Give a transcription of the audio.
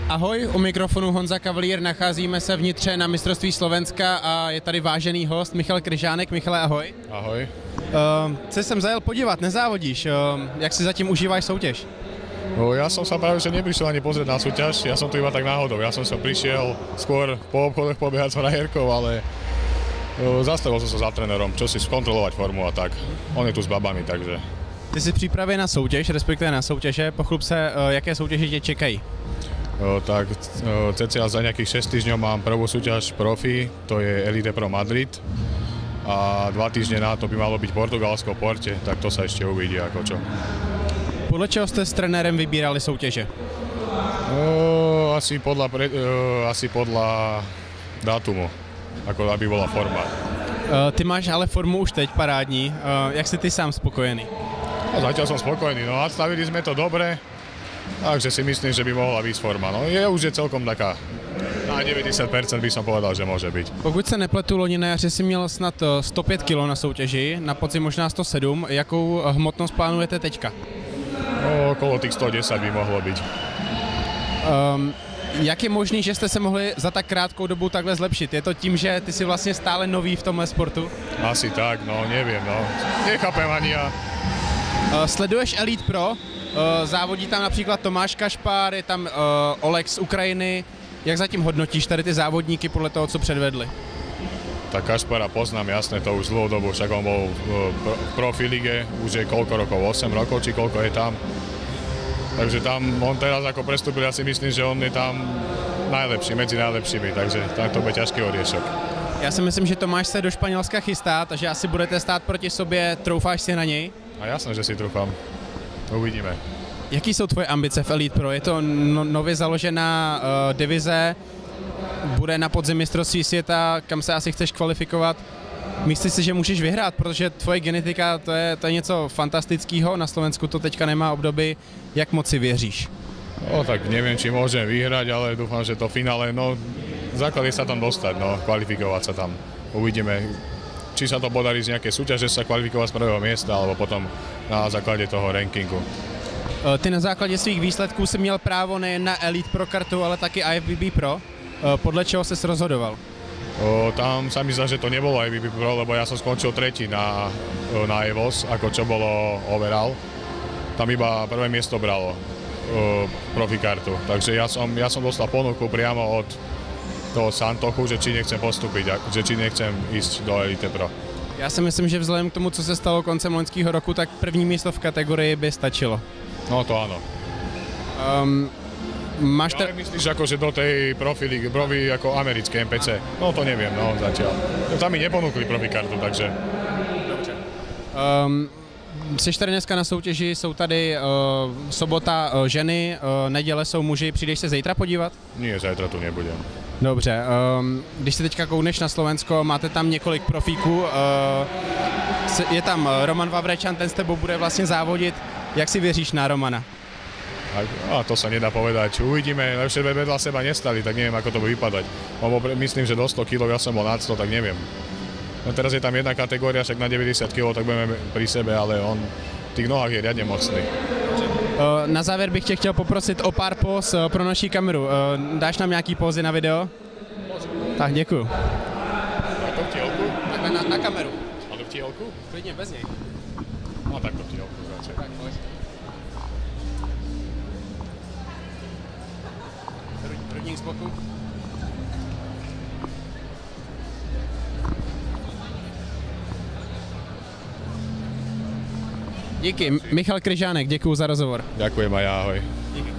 Ahoj, u mikrofonu Honza Cavalier, nacházíme se vnitře na mistrovství Slovenska a je tady vážený host Michal Kryžánek. Michale, ahoj. Ahoj. Se jsem zajel podívat, nezávodíš, jak si zatím užíváš soutěž? No, ja som sa práve že neprišiel ani pozrieť na súťaž, ja som tu iba tak náhodou. Ja som sa prišiel skôr po obchodoch pobiehať s frajerkou, ale zastavil som sa za trénerom, čo si skontrolovať formu a tak. On je tu s babami, takže... Ty jsi v přípravě na soutěž, respektive na soutěže. Pochlup se, jaké soutěže tě čekají? Tak cca za nejakých 6 týždňov mám prvú súťaž profi, to je Elite Pro Madrid. A 2 týždne na to by malo byť Portugalsko v Porte, tak to sa ešte uvidí ako čo. Podle čeho jste s trenérem vybírali soutěže? Asi podľa dátumu, ako aby bola forma. Ty máš ale formu už teď parádní. Jak jsi ty sám spokojený? No, zatiaľ som spokojný, no nadstavili sme to dobre, takže si myslím, že by mohla byť forma. No už je celkom taká, na 90% by som povedal, že môže byť. Pokud se nepletu, loni na jaře si měl snad 105 kg na soutěži, na podzim možná 107. Jakou hmotnost plánujete teďka? No, okolo tých 110 by mohlo byť. Jak je možný, že jste se mohli za tak krátkou dobu takhle zlepšit? Je to tím, že ty jsi vlastně stále nový v tomhle sportu? Asi tak, no neviem, no. Nechápem ani ja. Sleduješ Elite Pro? Závodí tam například Tomáš Kašpár, je tam Oleg z Ukrajiny. Jak zatím hodnotíš tady ty závodníky podle toho, co předvedli? Tak Kašpara poznám, jasné, to už dlhú dobu, však on bol v profi lige, už je koľko rokov, 8 rokov, či koľko je tam. Takže tam on teraz ako prestúpil, ja si myslím, že on je tam najlepší, medzi najlepšími, takže tak to bude ťažký oriešok. Já si myslím, že Tomáš se do Španělska chystá, takže asi budete stát proti sobě, troufáš si na něj? A jasné, že si trúfam. Uvidíme. Jaký jsou tvoje ambice v Elite Pro? Je to nově založená divize, bude na podzim mistrovství světa, kam se asi chceš kvalifikovat. Myslíš si, že můžeš vyhrát, protože tvoje genetika to je něco fantastického, na Slovensku to teďka nemá obdoby, jak moc si věříš? No tak neviem, či môžem vyhrať, ale dúfam, že to finále, no základ je sa tam dostať, no kvalifikovať sa tam. Uvidíme, či sa to podarí z nejakej súťaže sa kvalifikovať z prvého miesta, alebo potom na základe toho rankingu. Ty na základě svých výsledků jsi měl právo nejen na Elite Pro kartu, ale taky IFBB Pro. Podle čeho ses rozhodoval? Tam sa mi zdá, že to nebolo IFBB Pro, lebo ja som skončil tretí na EVOS, ako čo bolo overall. Tam iba prvé miesto bralo profi kartu, takže ja som dostal ponuku priamo od toho Santochu, že či nechcem postúpiť, že či nechcem ísť do Elite Pro. Já si myslím, že vzhledem k tomu, co se stalo koncem loňského roku, tak první místo v kategorii by stačilo. No to áno. Ale myslíš ako, že do tej profi ako americké MPC? No to neviem, no zatiaľ. Tam mi neponúkli profi kartu, takže... Dobře. Jsi tady dneska na soutěži, jsou tady sobota ženy, neděle jsou muži, přijdeš se zítra podívat? Nie, zajtra tu nebudem. Dobře, když se teďka koukneš na Slovensko, máte tam několik profíků, je tam Roman Vavrečan, ten s tebou bude vlastně závodit. Jak si věříš na Romana? A to sa nedá povedať. Uvidíme, lepšie vedľa seba nestali, tak neviem, ako to bude vypadať. Myslím, že do 100 kg, ja som bol nad 100, tak neviem. No teraz je tam jedna kategória, však na 90 kg, tak budeme pri sebe, ale on v tých nohách je riadne mocný. Na závěr bych tě chtěl poprosit o pár póz pro naší kameru. Dáš nám nějaký pózy na video? Tak, děkuju. Na to vtielku? Takhle na kameru. A do vtielku? Klidně bez něj. No tak do vtielku. Tak, pojď. Hrudník z boku. Díky, Michal Kryžánek, děkuju za rozhovor. Ďakujem aj ja, ahoj. Díky.